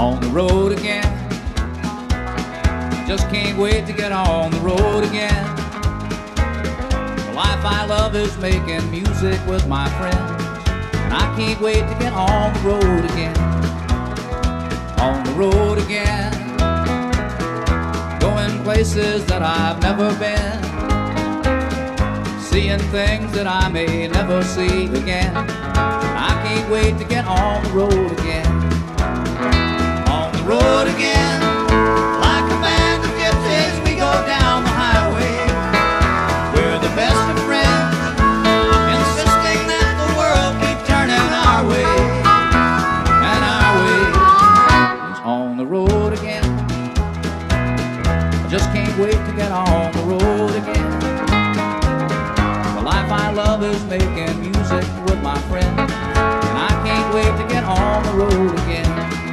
On the road again. Just can't wait to get on the road again. The life I love is making music with my friends, and I can't wait to get on the road again. On the road again. Going places that I've never been, seeing things that I may never see again. I can't wait to get on the road again. On the road again. Like a band of gypsies, we go down the highway. We're the best of friends, insisting that the world keep turning our way. And our way is on the road again. I just can't wait to get on the road again. The life I love is making music with my friends, and I can't wait to get on the road again.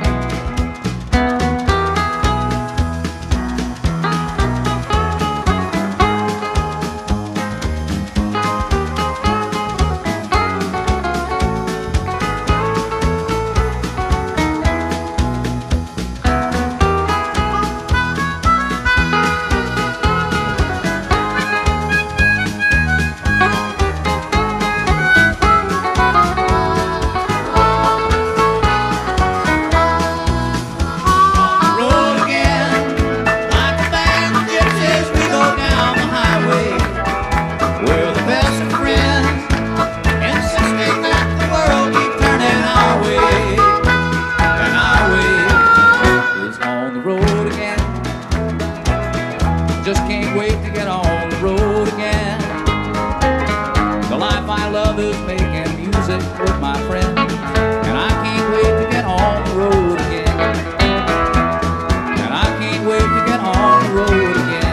Just can't wait to get on the road again. The life I love is making music with my friends, and I can't wait to get on the road again. And I can't wait to get on the road again.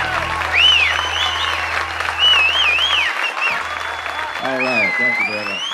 All right, thank you very much.